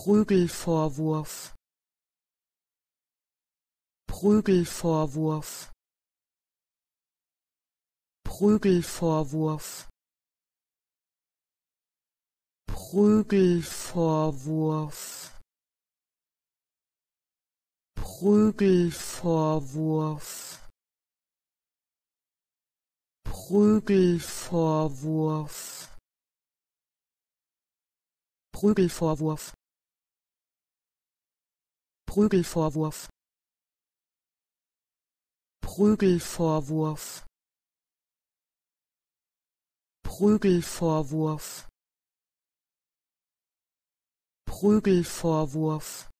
Prügelvorwurf, Prügelvorwurf, Prügelvorwurf, Prügelvorwurf, Prügelvorwurf, Prügelvorwurf, Prügelvorwurf, Prügelvorwurf, Prügelvorwurf, Prügelvorwurf, Prügelvorwurf,